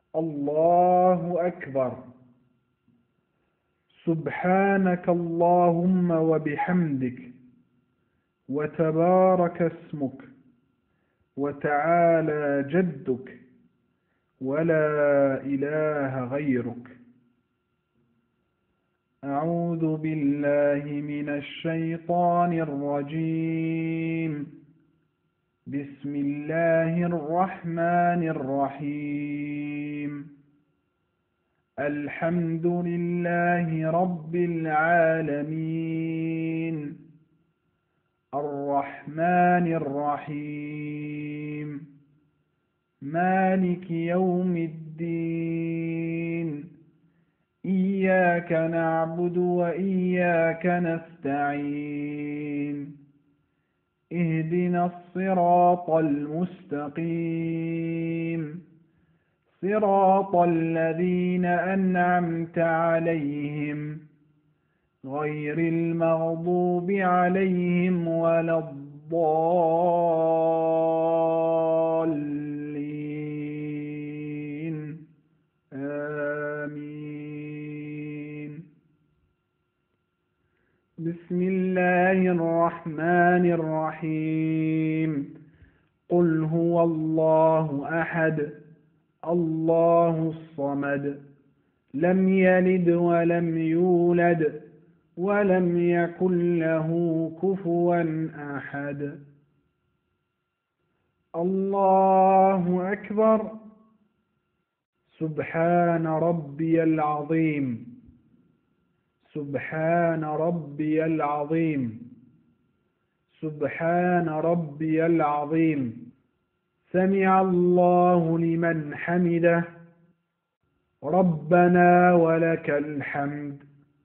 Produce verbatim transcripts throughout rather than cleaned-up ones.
الله أكبر. سبحانك اللهم وبحمدك، وتبارك اسمك، وتعالى جدك، ولا إله غيرك. أعوذ بالله من الشيطان الرجيم. بسم الله الرحمن الرحيم. الحمد لله رب العالمين، الرحمن الرحيم، مالك يوم الدين. إياك نعبد وإياك نستعين. اهدنا الصراط المستقيم، صراط الذين أنعمت عليهم غير المغضوب عليهم ولا الضالين. آمين. بسم الله الرحمن الرحيم. قل هو الله أحد، الله الصمد، لم يلد ولم يولد ولم يكن له كفوا أحد. الله أكبر. سبحان ربي العظيم، سبحان ربي العظيم، سبحان ربي العظيم. سمع الله لمن حمده، ربنا ولك الحمد.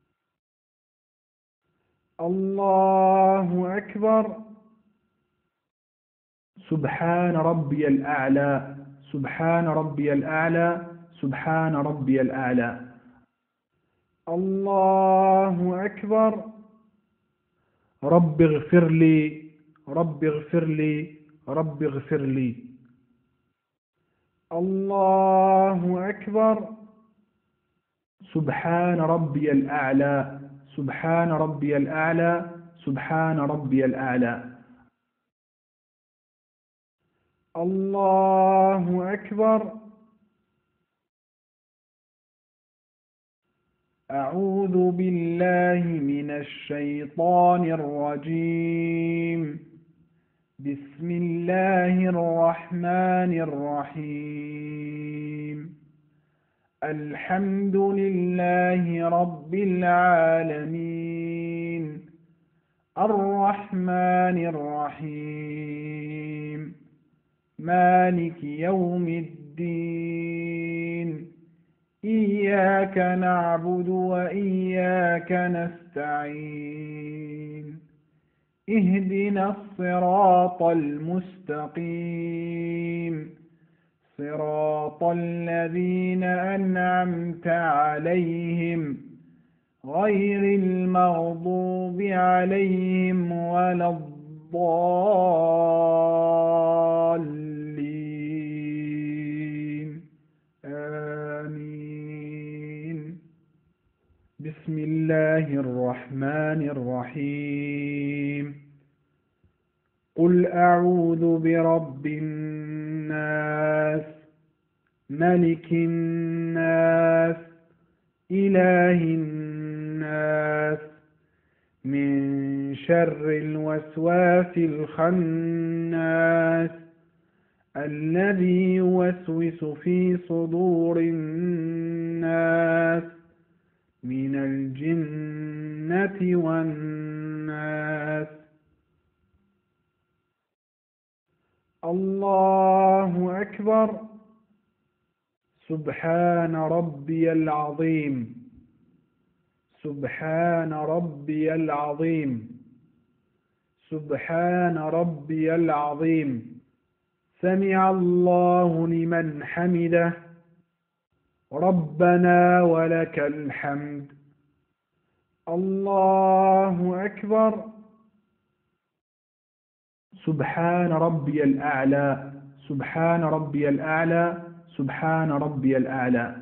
الله أكبر. سبحان ربي الأعلى، سبحان ربي الأعلى، سبحان ربي الأعلى. الله أكبر. رب اغفر لي، رب اغفر لي، رب اغفر لي. الله أكبر. سبحان ربي الأعلى، سبحان ربي الأعلى، سبحان ربي الأعلى. الله أكبر. أعوذ بالله من الشيطان الرجيم. بسم الله الرحمن الرحيم. الحمد لله رب العالمين، الرحمن الرحيم، مالك يوم الدين. إياك نعبد وإياك نستعين. اهدنا الصراط المستقيم، صراط الذين أنعمت عليهم غير المغضوب عليهم ولا الضالين. آمين. بسم الله الرحمن الرحيم. قل أعوذ برب الناس، ملك الناس، إله الناس، من شر الوسواس الخناس، الذي يوسوس في صدور الناس من الجنة والناس. الله أكبر. سبحان ربي العظيم، سبحان ربي العظيم، سبحان ربي العظيم. سمع الله لمن حمده، ربنا ولك الحمد. الله أكبر. سبحان ربي الأعلى، سبحان ربي الأعلى، سبحان ربي الأعلى.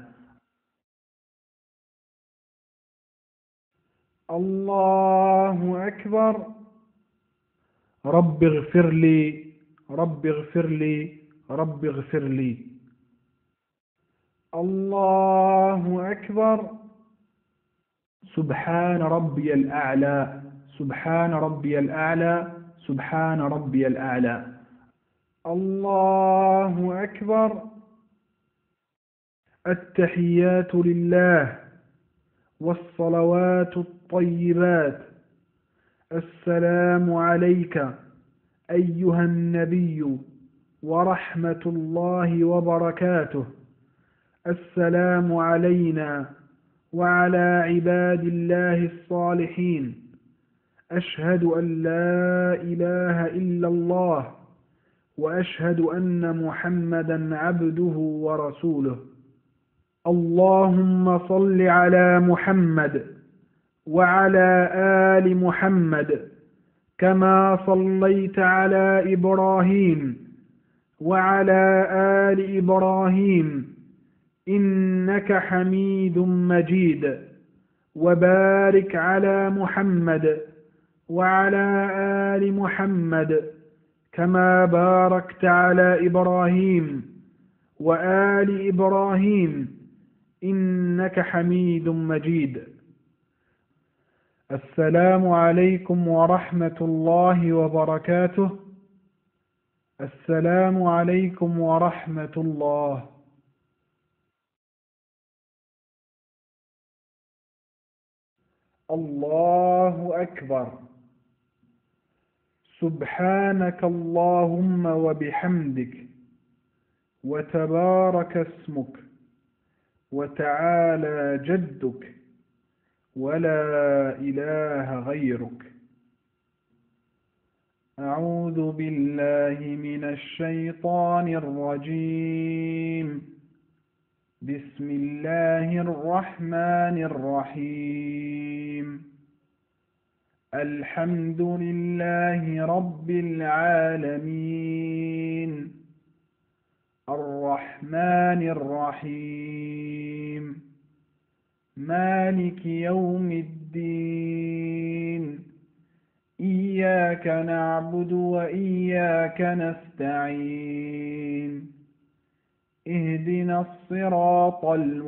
الله أكبر. رب اغفر لي، رب اغفر لي، رب اغفر لي. الله أكبر. سبحان ربي الأعلى، سبحان ربي الأعلى، سبحان ربي الأعلى. الله أكبر. التحيات لله والصلوات الطيبات. السلام عليك أيها النبي ورحمة الله وبركاته. السلام علينا وعلى عباد الله الصالحين. أشهد أن لا إله إلا الله وأشهد أن محمدا عبده ورسوله. اللهم صل على محمد وعلى آل محمد كما صليت على إبراهيم وعلى آل إبراهيم إنك حميد مجيد. وبارك على محمد وعلى آل محمد كما باركت على إبراهيم وآل إبراهيم إنك حميد مجيد. السلام عليكم ورحمة الله وبركاته. السلام عليكم ورحمة الله. الله أكبر. سبحانك اللهم وبحمدك وتبارك اسمك وتعالى جدك ولا إله غيرك. أعوذ بالله من الشيطان الرجيم. بسم الله الرحمن الرحيم. الحمد لله رب العالمين. الرحمن الرحيم. مالك يوم الدين. إياك نعبد وإياك نستعين. اهدنا الصراط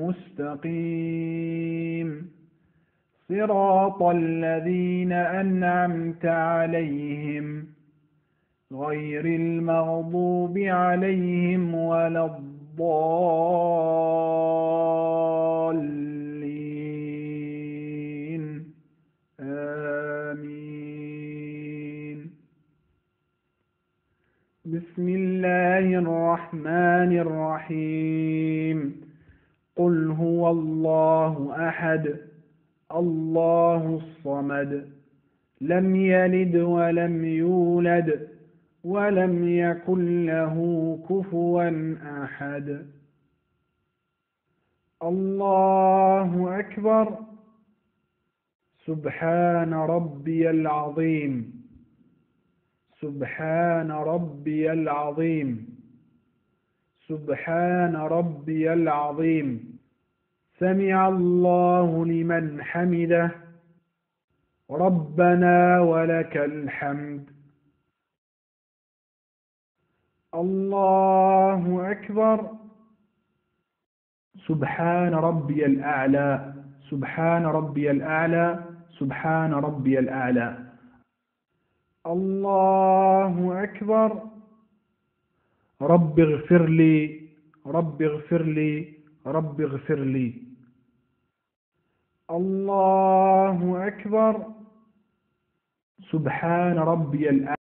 المستقيم. صراط الذين أنعمت عليهم غير المغضوب عليهم ولا الضالين. آمين. بسم الله الرحمن الرحيم. قل هو الله أحد الله الصمد لم يلد ولم يولد ولم يكن له كفوا أحد. الله أكبر. سبحان ربي العظيم، سبحان ربي العظيم، سبحان ربي العظيم. سمع الله لمن حمده. ربنا ولك الحمد. الله أكبر. سبحان ربي الأعلى، سبحان ربي الأعلى، سبحان ربي الأعلى. الله أكبر. رب اغفر لي، رب اغفر لي، رب اغفر لي. الله أكبر. سبحان ربي الأعلى.